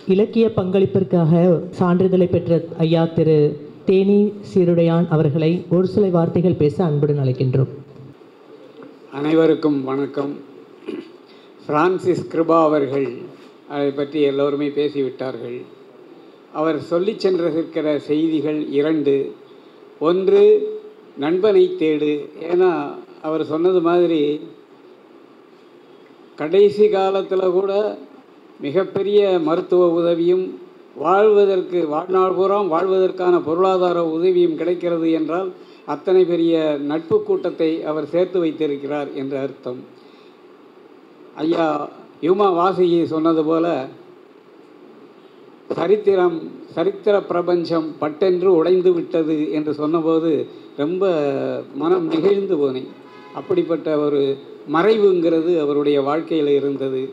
இலக்கிய பங்களிப்பிற்காக சான்றிதழை பெற்ற ஐயா திரு தேனி சீருடையான் அவர்களை ஒரு சில வார்த்தைகள் பேச அன்புடன் அழைக்கின்றோம். அனைவருக்கும் வணக்கம். பிரான்சிஸ் கிருபா அவர்கள் அதை பற்றி எல்லோருமே பேசிவிட்டார்கள். அவர் சொல்லி சென்றிருக்கிற செய்திகள் இரண்டு. ஒன்று, நண்பனை தேடு. ஏன்னா அவர் சொன்னது மாதிரி கடைசி காலத்தில் கூட மிகப்பெரிய மருத்துவ உதவியும் வாழ்நாள் பூராம் வாழ்வதற்கான பொருளாதார உதவியும் கிடைக்கிறது என்றால் அத்தனை பெரிய நட்பு கூட்டத்தை அவர் சேர்த்து வைத்திருக்கிறார் என்ற அர்த்தம். ஐயா யூமா வாசிகி சொன்னது போல சரித்திர பிரபஞ்சம் பட்டென்று உடைந்து விட்டது என்று சொன்னபோது ரொம்ப மனம் நெகிழ்ந்து போனேன். அப்படிப்பட்ட ஒரு மறைவுங்கிறது அவருடைய வாழ்க்கையில் இருந்தது.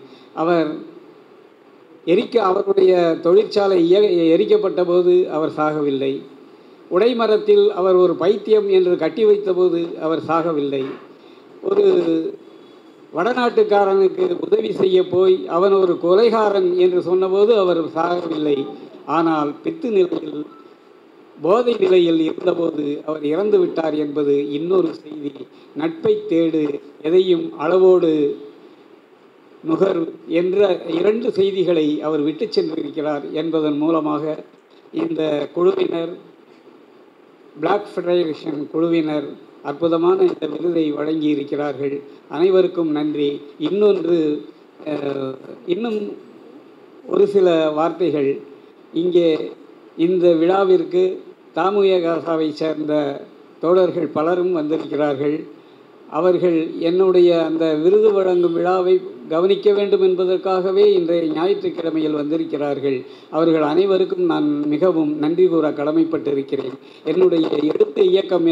அவருடைய தொழிற்சாலை எரிக்கப்பட்ட போது அவர் சாகவில்லை. உடைமரத்தில் அவர் ஒரு பைத்தியம் என்று கட்டி வைத்தபோது அவர் சாகவில்லை. ஒரு வடநாட்டுக்காரனுக்கு உதவி செய்ய போய் அவன் ஒரு கொலைகாரன் என்று சொன்னபோது அவர் சாகவில்லை. ஆனால் பித்து நிலையில் போதை நிலையில் இருந்தபோது அவர் இறந்து விட்டார் என்பது இன்னொரு செய்தி. நட்பை தேடு, எதையும் அளவோடு நுகர் என்ற இரண்டு செய்திகளை அவர் விட்டு சென்றிருக்கிறார் என்பதன் மூலமாக இந்த குழுவினர், பிளாக் ஃபெடரேஷன் குழுவினர் அற்புதமான இந்த விருதை வழங்கி இருக்கிறார்கள். அனைவருக்கும் நன்றி. இன்னும் ஒரு சில வார்த்தைகள். இங்கே இந்த விழாவிற்கு தாமுயகாசாவை சேர்ந்த தோழர்கள் பலரும் வந்திருக்கிறார்கள். அவர்கள் என்னுடைய அந்த விருது வழங்கும் விழாவை கவனிக்க வேண்டும் என்பதற்காகவே இன்றைய ஞாயிற்றுக்கிழமையில் வந்திருக்கிறார்கள். அவர்கள் அனைவருக்கும் நான் மிகவும் நன்றி கூற கடமைப்பட்டிருக்கிறேன். என்னுடைய எழுத்து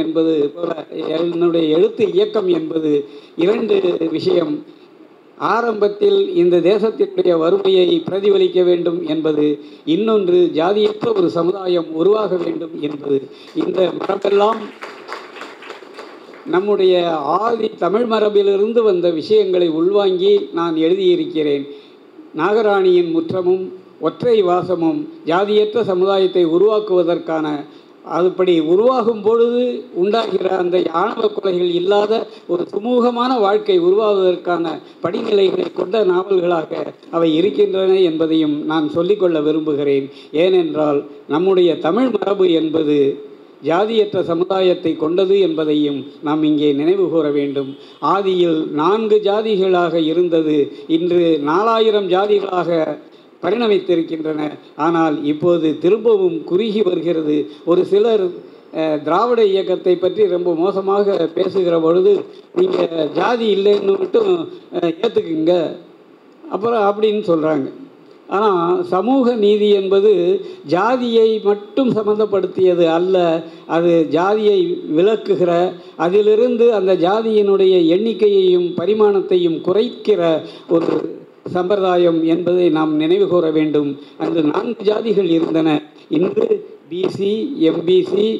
இயக்கம் என்பது இரண்டு விஷயம். ஆரம்பத்தில் இந்த தேசத்தினுடைய வறுமையை பிரதிபலிக்க வேண்டும் என்பது, இன்னொன்று ஜாதியற்ற ஒரு சமுதாயம் உருவாக வேண்டும் என்பது. இந்த மரபெல்லாம் நம்முடைய ஆதி தமிழ் மரபிலிருந்து வந்த விஷயங்களை உள்வாங்கி நான் எழுதியிருக்கிறேன். நாகராணியின் முற்றமும் ஒற்றை வாசமும் ஜாதியற்ற சமுதாயத்தை உருவாக்குவதற்கான, அதுபடி உருவாகும் பொழுது உண்டாகிற அந்த ஆணவ கொலைகள் இல்லாத ஒரு சுமூகமான வாழ்க்கை உருவாவதற்கான படிநிலைகளை கொண்ட நாவல்களாக அவை இருக்கின்றன என்பதையும் நான் சொல்லிக்கொள்ள விரும்புகிறேன். ஏனென்றால் நம்முடைய தமிழ் மரபு என்பது ஜாதியற்ற சமுதாயத்தை கொண்டது என்பதையும் நாம் இங்கே நினைவு கூற வேண்டும். ஆதியில் 4 ஜாதிகளாக இருந்தது, இன்று 4000 ஜாதிகளாக பரிணமித்திருக்கின்றன. ஆனால் இப்போது திரும்பவும் குறுகி வருகிறது. ஒரு சிலர் திராவிட இயக்கத்தை பற்றி ரொம்ப மோசமாக பேசுகிற பொழுது நீங்கள் ஜாதி இல்லைன்னு மட்டும் ஏற்றுக்குங்க அப்புறம் அப்படின்னு சொல்கிறாங்க. ஆனால் சமூக நீதி என்பது ஜாதியை மட்டும் சம்பந்தப்படுத்தியது அல்ல. அது ஜாதியை விலக்குகிற, அதிலிருந்து அந்த ஜாதியினுடைய எண்ணிக்கையையும் பரிமாணத்தையும் குறைக்கிற ஒரு சம்பிரதாயம் என்பதை நாம் நினைவு கூற வேண்டும். அந்த 4 ஜாதிகள் இருந்தன. இன்று BC, MBC,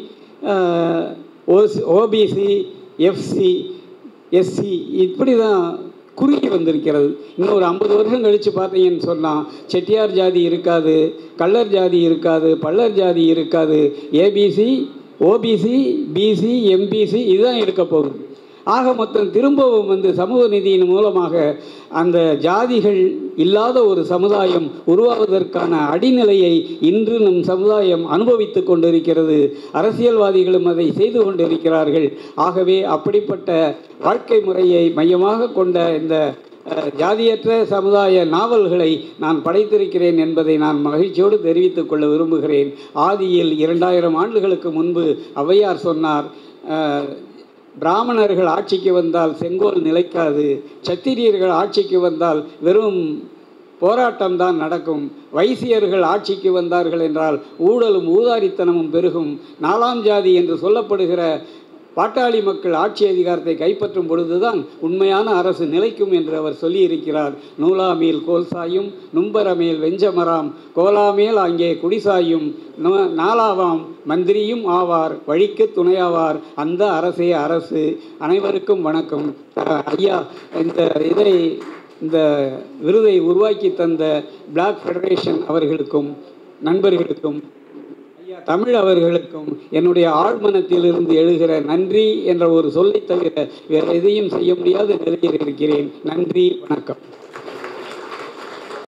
OBC, FC, SC இப்படி தான் குறுகி வந்திருக்கிறது. இன்னொரு 50 வருஷம் கழித்து பார்த்தீங்கன்னு சொன்னால் செட்டியார் ஜாதி இருக்காது, கள்ளர் ஜாதி இருக்காது, பள்ளர் ஜாதி இருக்காது. ஏபிசி, ஓபிசி, பிசி, எம்பிசி இதுதான் இருக்க போகுது. ஆக மொத்தம் திரும்பவும் சமூக நீதியின் மூலமாக அந்த ஜாதிகள் இல்லாத ஒரு சமுதாயம் உருவாவதற்கான அடிநிலையை இன்று நம் சமுதாயம் அனுபவித்து கொண்டிருக்கிறது. அரசியல்வாதிகளும் அதை செய்து கொண்டிருக்கிறார்கள். ஆகவே அப்படிப்பட்ட வாழ்க்கை முறையை மையமாக கொண்ட இந்த ஜாதியற்ற சமுதாய நாவல்களை நான் படைத்திருக்கிறேன் என்பதை நான் மகிழ்ச்சியோடு தெரிவித்துக் கொள்ள விரும்புகிறேன். ஆதியில் 2000 ஆண்டுகளுக்கு முன்பு ஔவையார் சொன்னார், பிராமணர்கள் ஆட்சிக்கு வந்தால் செங்கோல் நிலைக்காது, சத்திரியர்கள் ஆட்சிக்கு வந்தால் வெறும் போராட்டம்தான் நடக்கும், வைசியர்கள் ஆட்சிக்கு வந்தார்கள் என்றால் ஊழலும் ஊதாரித்தனமும் பெருகும், 4ஆம் ஜாதி என்று சொல்லப்படுகிற பாட்டாளி மக்கள் ஆட்சி அதிகாரத்தை கைப்பற்றும் பொழுதுதான் உண்மையான அரசு நிலைக்கும் என்று அவர் சொல்லியிருக்கிறார். நூலாமேல் கோல் சாயும், நும்பரமேல் வெஞ்சமராம், கோலாமேல் அங்கே குடிசாயும், 4ஆவாம் மந்திரியும் ஆவார், வழிக்கு துணையாவார், அந்த அரசே அரசு. அனைவருக்கும் வணக்கம். ஐயா, இந்த இதை இந்த விருதை உருவாக்கி தந்த பிளாக் ஃபெடரேஷன் அவர்களுக்கும் நண்பர்களுக்கும் ஐயா தமிழ் அவர்களுக்கும் என்னுடைய ஆழ்மனத்திலிருந்து எழுகிற நன்றி என்ற ஒரு சொல்லை தவிர வேறு எதையும் செய்ய முடியாத நிலையில் இருக்கிறேன். நன்றி, வணக்கம்.